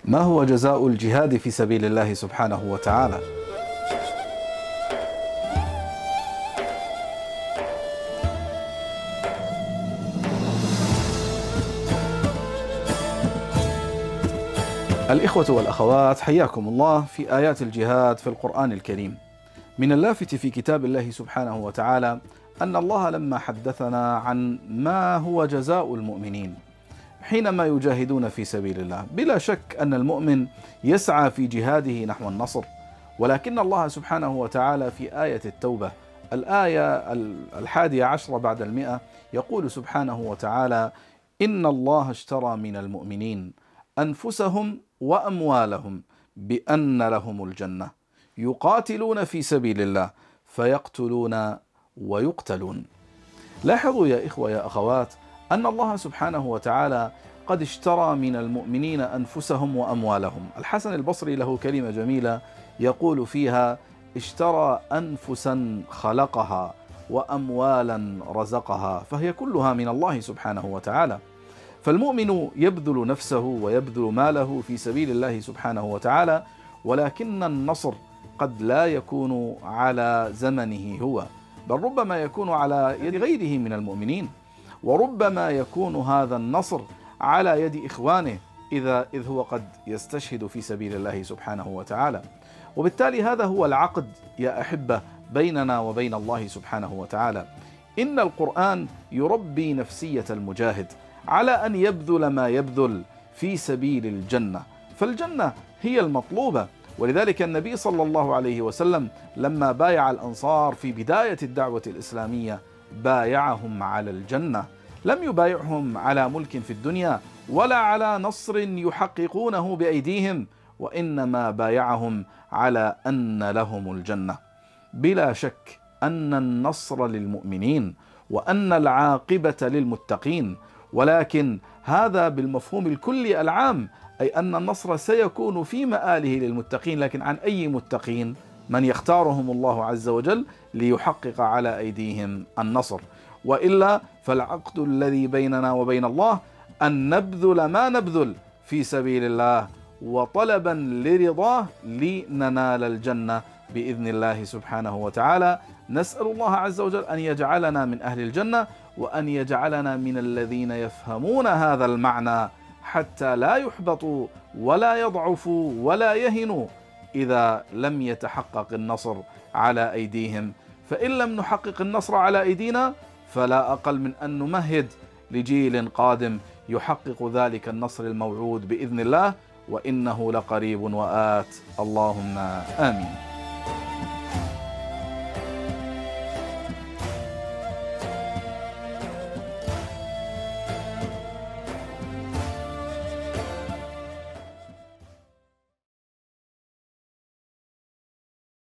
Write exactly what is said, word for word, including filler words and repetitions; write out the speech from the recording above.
ما هو جزاء الجهاد في سبيل الله سبحانه وتعالى؟ الإخوة والأخوات، حياكم الله في آيات الجهاد في القرآن الكريم. من اللافت في كتاب الله سبحانه وتعالى أن الله لما حدثنا عن ما هو جزاء المؤمنين حينما يجاهدون في سبيل الله، بلا شك أن المؤمن يسعى في جهاده نحو النصر، ولكن الله سبحانه وتعالى في آية التوبة الآية الحادية عشرة بعد المئة يقول سبحانه وتعالى: إن الله اشترى من المؤمنين أنفسهم وأموالهم بأن لهم الجنة يقاتلون في سبيل الله فيقتلون ويقتلون. لاحظوا يا إخوة يا أخوات أن الله سبحانه وتعالى قد اشترى من المؤمنين أنفسهم وأموالهم. الحسن البصري له كلمة جميلة يقول فيها: اشترى أنفسا خلقها وأموالا رزقها، فهي كلها من الله سبحانه وتعالى. فالمؤمن يبذل نفسه ويبذل ماله في سبيل الله سبحانه وتعالى، ولكن النصر قد لا يكون على زمنه هو، بل ربما يكون على يد غيره من المؤمنين، وربما يكون هذا النصر على يد إخوانه إذا إذ هو قد يستشهد في سبيل الله سبحانه وتعالى. وبالتالي هذا هو العقد يا أحبة بيننا وبين الله سبحانه وتعالى. إن القرآن يربي نفسية المجاهد على أن يبذل ما يبذل في سبيل الجنة، فالجنة هي المطلوبة. ولذلك النبي صلى الله عليه وسلم لما بايع الأنصار في بداية الدعوة الإسلامية بايعهم على الجنة، لم يبايعهم على ملك في الدنيا ولا على نصر يحققونه بأيديهم، وإنما بايعهم على أن لهم الجنة. بلا شك أن النصر للمؤمنين وأن العاقبة للمتقين، ولكن هذا بالمفهوم الكلي العام، أي أن النصر سيكون في مآله للمتقين، لكن عن أي متقين؟ من يختارهم الله عز وجل ليحقق على أيديهم النصر. وإلا فالعقد الذي بيننا وبين الله أن نبذل ما نبذل في سبيل الله وطلبا لرضاه لننال الجنة بإذن الله سبحانه وتعالى. نسأل الله عز وجل أن يجعلنا من أهل الجنة، وأن يجعلنا من الذين يفهمون هذا المعنى حتى لا يحبطوا ولا يضعفوا ولا يهنوا إذا لم يتحقق النصر على أيديهم. فإن لم نحقق النصر على أيدينا فلا أقل من أن نمهد لجيل قادم يحقق ذلك النصر الموعود بإذن الله، وإنه لقريب وآت. اللهم آمين.